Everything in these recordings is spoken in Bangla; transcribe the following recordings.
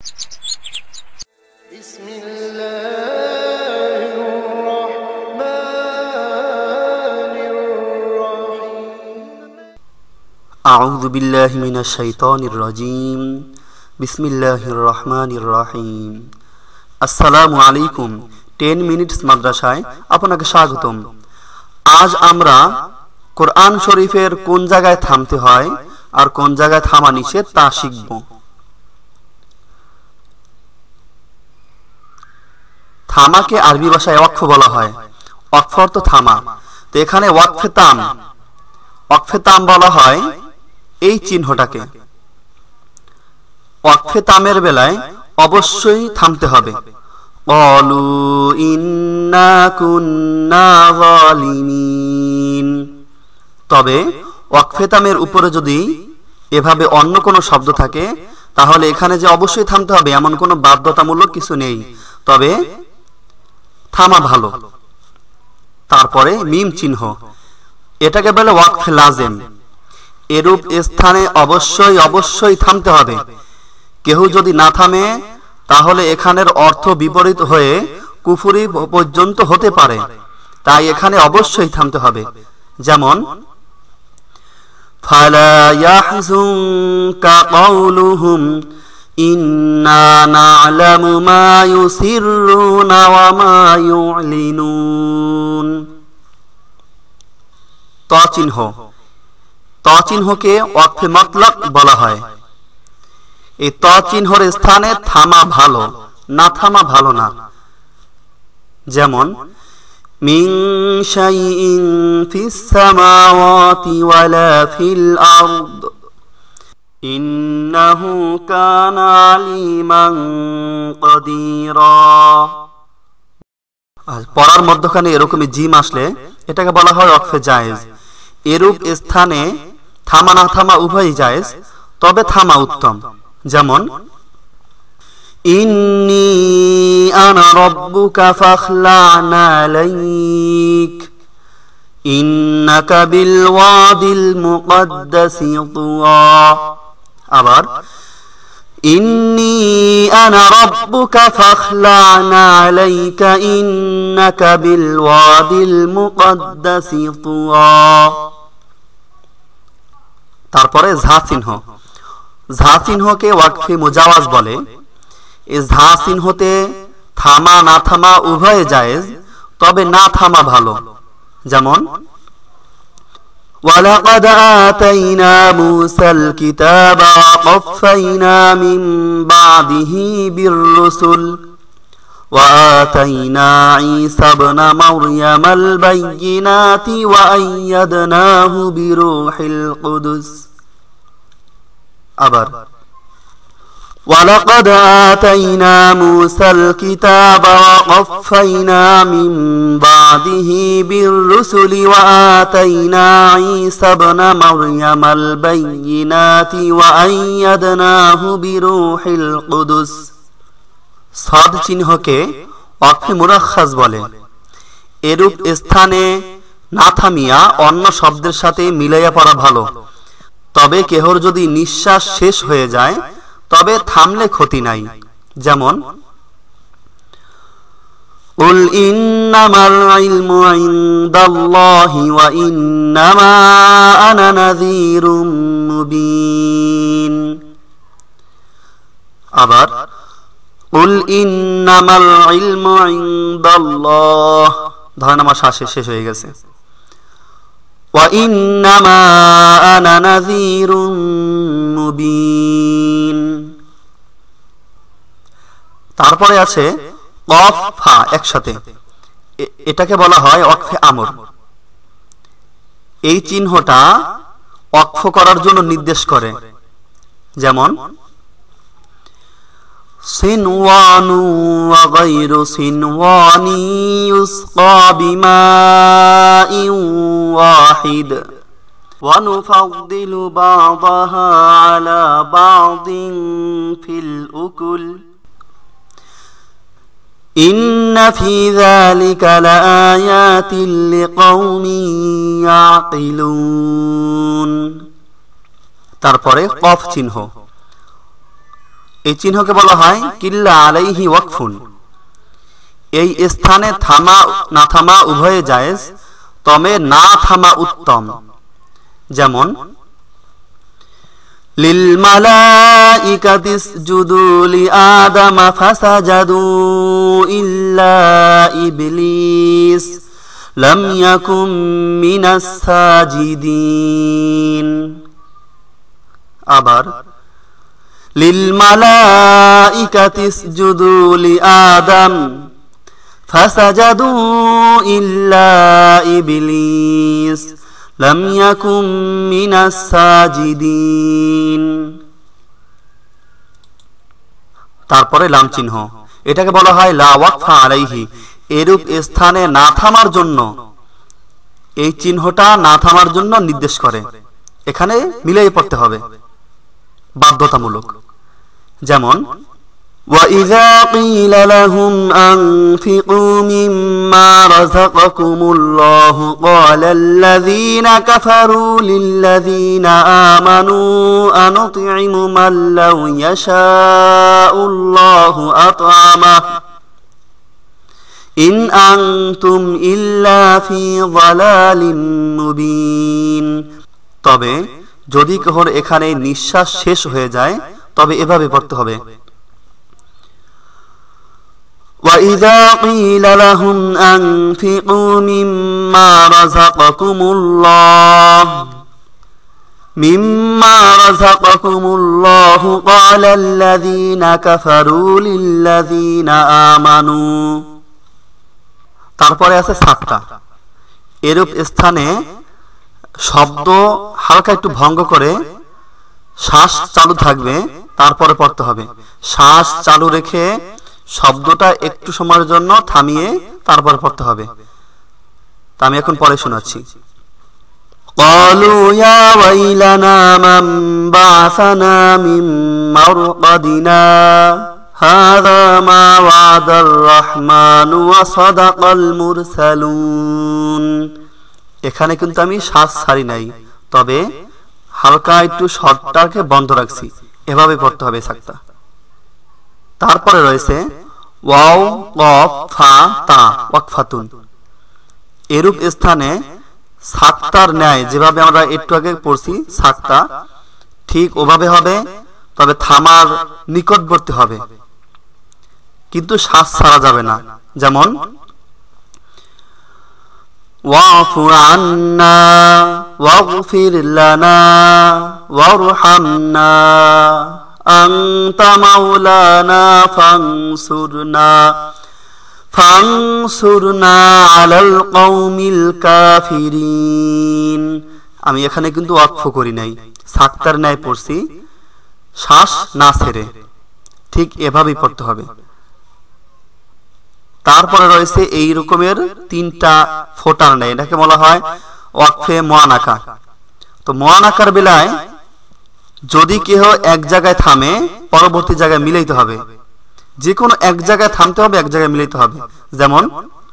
আউযু বিল্লাহি মিনাশ শাইতানির রাজীম। বিসমিল্লাহির রহমানির রহিম। আসসালামু আলাইকুম। 10 মিনিটস মাদ্রাসায় আপনাকে স্বাগতম। আজ আমরা কোরআন শরীফের কোন জায়গায় থামতে হয় আর কোন জায়গায় থামা নিষেধ তা শিখব। থামাকে আরবি ভাষায় ওয়াকফ বলা হয়। ওয়াকফ অর্থ থামা। তো এখানে ওয়াকফে তাম বলা হয় এই চিহ্নটাকে। ওয়াকফে তামের বেলায় অবশ্যই থামতে হবে। ক্বালু ইন্না কুন্না যালিমিন। তবে ওয়াকফে তামের উপরে যদি এভাবে অন্য কোনো শব্দ থাকে তাহলে এখানে যে অবশ্যই থামতে হবে এমন কোনো বাধ্যতামূলক কিছু নেই, তবে থামা ভালো। তারপরে মিম চিহ্ন, এটাকে বলে ওয়াকফে লাজেম। এরূপ স্থানে অবশ্যই থামতে হবে। কেউ যদি না থামে তাহলে এখানের অর্থ বিপরীত হয়ে কুফরি পর্যন্ত হতে পারে, তাই এখানে অবশ্যই থামতে হবে। যেমন ফালা ইয়াহযুনকা কাউলুহুম ইন্না না'লামু মা ইউসিররুনা ওয়া মা ইউ'লিনুন। ত চিহ্নকে ওয়াকফে মতলক বলা হয়। এই ত চিহ্নের স্থানে থামা ভালো, না থামা ভালো না। যেমন মিন শাইইন ফিস সামাওয়াতি ওয়ালা ফিল আরদ ইন্নাহু কানা আলিমান কাদিরা। পড়ার মধ্যখানে এরকমই জিম আসলে এটাকে বলা হয় ওয়াকফে জায়েজ। এরূপ স্থানে থামা না থামা উভয়ই জায়েজ, তবে থামা উত্তম। যেমন ইন্নী আনা রাব্বুকা ফাখলা'না আলাইক ইন্নাকা বিল ওয়াদিল মুকদ্দাসি তুওয়া। আবার ইন্নী আনা রাব্বুকা ফাখলা'না আলাইকা ইন্নাকা বিল ওয়াদিল মুকদ্দাসি তুওয়া। তারপরে ঝা চিহ্নকে ওয়াকফে মুজাওয়াজ বলে। এই ঝা চিহ্নতে থামা না থামা উভয়ে জায়েজ, তবে না থামা ভালো। যেমন ওয়ালাকাদ আতাইনা মূসাল কিতাবা ওয়া কাফাইনা মিন বাদিহি বির-রুসুল ওয়া আতাইনা ঈসা ইবনা মারইয়ামাল বাইয়িনাতি ওয়া আইয়াদনাহু বিরূহিল কুদুস। আবার ওয়ালাকাদ আতাইনা মূসাল কিতাবা ওয়া কাফাইনা মিন বাদিহি বির-রুসুলি ওয়া আতাইনা ঈসা ইবনা মারইয়ামাল বাইয়িনাতি ওয়া আইয়াদনাহু বিরূহিল কুদুস। সাদ চিহ্নকে ওয়াকফে মুরাক্খাস বলে। এরূপ স্থানে না থামিয়া অন্য শব্দের সাথে মিলাইয়া পড়া ভালো, তবে কেহর যদি নিঃশ্বাস শেষ হয়ে যায় তবে থামলে ক্ষতি নাই। যেমন কুল ইন্নামাল ইলমু ইনদাল্লাহি ওয়া ইন্নামা আনা নাযীরুম মুবিন। আবার কুল ইন্নামাল ইলমু ইনদাল্লাহ, ধরেন আমার শ্বাস শেষ হয়ে গেছে। ওয়া ইন্নামা আনা নাযীরুম মুবিন। তারপরে আছে কফ ফা একসাথে, এটাকে বলা হয় ওয়াকফে আমর। এই চিহ্নটা ওয়াকফ করার জন্য নির্দেশ করে। যেমন সিনওয়ানু ওয়া গায়রু সিনওয়ানি ইউসকা বিমাইন ওয়াহিদ ওয়া নুফাদ্দিলু বা'দাহা আলা বা'দিন ফিল উকুল ইন্না ফি যালিকা লাআয়াতিন লিকাওমিন ইয়াকিলুন। তারপরে কফ চিহ্ন, এই চিহ্নকে বলা হয় কিল্লা আলাইহি ওয়াকফুন। এই স্থানে থামা না থামা উভয়ে জায়েজ, তবে না থামা উত্তম। যেমন লিল মালাইকাতি ইসজুদু লিআদামা ফাসাজাদু ইল্লা ইবলিস লাম ইয়াকুম মিনাস সাজিদিন। আবার লিল মালাইকাতি ইসজুদু লিআদাম ফাসাজাদু ইল্লা ইবলিস লাম ইয়াকুম মিনাস সাজিদিন। তারপরে লাম চিহ্ন, এটাকে বলা হয় লা ওয়াকফা আলাইহি, এরূপ স্থানে না থামার জন্য। এই চিহ্নটা না থামার জন্য নির্দেশ করে, এখানে মিলিয়ে পড়তে হবে, বাধ্যতামূলক। যেমন وَإِذَا قِيلَ لَهُمْ أَنفِقُوا مِمَّا رَزَقَكُمُ اللَّهُ قَالَ الَّذِينَ كَفَرُوا لِلَّذِينَ آمَنُوا أَنُطْعِمُ مَن لَّوْ يَشَاءُ اللَّهُ أَطْعَمَهُ إِنْ أَنْتُمْ إِلَّا فِي ضَلَالٍ مُبِينٍ। তবে যদি কখনো এখানে নিঃশ্বাস শেষ হয়ে যায় তবে এভাবে পড়তে হবে وَإِذَا قِيلَ لَهُمْ أَنفِقُوا مِمَّا رَزَقَكُمُ اللَّهُ قَالَ الَّذِينَ كَفَرُوا لِلَّذِينَ آمَنُوا। তারপরে আছে সাক্তা। এরূপ স্থানে শব্দ হালকা একটু ভঙ্গ করে শ্বাস চালু থাকবে, তারপরে পড়তে হবে। শ্বাস চালু রেখে শব্দটা একটু সময়ের জন্য থামিয়ে তারপর পড়তে হবে। তা আমি এখন পরে শোনাচ্ছি। قالوا يا ويلنا من بعثنا من مرقدنا هذا ما وعد الرحمن وصدق المرسلون। এখানে কিন্তু আমি শ্বাস ছাড়ি নাই, তবে হালকা একটু শব্দটাকে বন্ধ রাখছি, এভাবে পড়তে হবে সাক্তা। তারপরে রয়েছে ওয়াও কফ ফা তা ওয়াকফাতুন। এরূপ স্থানে সাক্তার ন্যায় যেভাবে আমরা একটু আগে পড়ছি সাক্তা, ঠিক ওভাবে হবে, তবে থামার নিকটবর্তী হবে, কিন্তু শ্বাস ছাড়া যাবে না। যেমন ওয়াফু আন্না ওয়াগফির লানা ওয়ারহামনা আনতা মাওলানা ফানসুরনা আলাল কওমিল কাফিরিন। আমি এখানে কিন্তু ওয়াকফ করি নাই, সাক্তার ন্যায় পড়ছি, শ্বাস না ছেড়ে, ঠিক এভাবেই পড়তে হবে। তারপরে রয়েছে এই রকমের তিনটা ফোটার ন্যায়, এটাকে বলা হয় ওয়াকফে মুআনাকা। তো মুআনাকার বেলায় যদি কেহ এক জায়গায় থামে পরবর্তী জায়গায় মিলাইতে হবে, যে কোনো এক জায়গায় থামতে হবে, এক জায়গায় মিলাইতে হবে। যেমন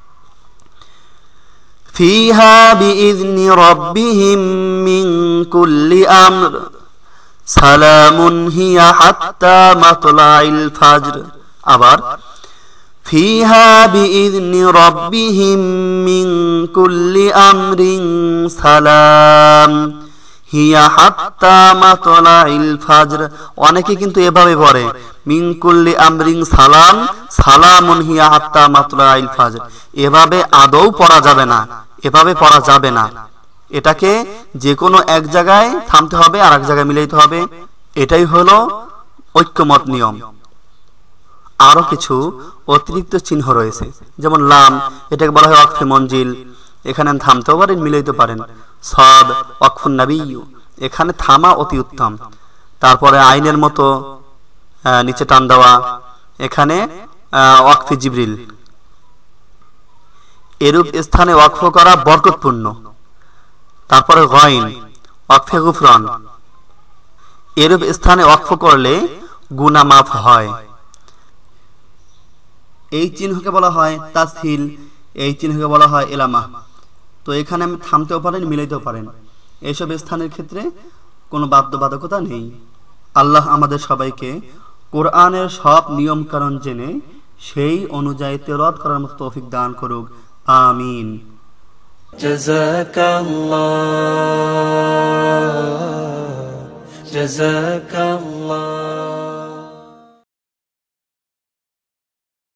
ফিহা বিইذনি রাব্বিহিম মিন কুল্লি আমর সালামুন হিয়া হাত্তা মাতলাইল ফাজর। আবার ফিহা বিইذনি রাব্বিহিম মিন কুল্লি আমরিন সালাম হিয়া হাত্তা মাতলাইল ফাজর। অনেকে কিন্তু এভাবে পড়ে মিন কুল্লি আমরিন সালাম সালামুন হিয়া হাত্তা মাতলাইল ফাজর। এভাবে আদৌ পড়া যাবে না, এভাবে পড়া যাবে না। এটাকে যে কোনো এক জায়গায় থামতে হবে আর এক জায়গায় মিলাইতে হবে, এটাই হলো ঐক্যমত নিয়ম। আরো কিছু অতিরিক্ত চিহ্ন রয়েছে, যেমন লাম, এটাকে বলা হয় ওয়াকফে মঞ্জিল, এখানে থামতেও পারেন মিলাইতে পারেন। সাদ ওয়াকফুন নবী, এখানে থামা অতি উত্তম। তারপরে আইনের মতো নিচে টান দেওয়া, এখানে ওয়াকফে জিবরিল। এরূপ স্থানে ওয়াকফ করা বরকতপূর্ণ। তারপরে গাইন ওয়াকফে গুফরান, এরূপ স্থানে ওয়াকফ করলে গুনাহ মাফ হয়। এই চিহ্নকে বলা হয় তাসহিল, এই চিহ্নকে বলা হয় ইলামা। তো এখানে আমি থামতেও পারেন মিলাইতেও পারেন, এইসব স্থানের ক্ষেত্রে কোনো বাধ্যবাধকতা নেই। আল্লাহ আমাদের সবাইকে কোরআনের সব নিয়ম কানুন জেনে সেই অনুযায়ী তেলাওয়াত করার মতো তৌফিক দান করুক। আমিন। জাযাকাল্লাহ।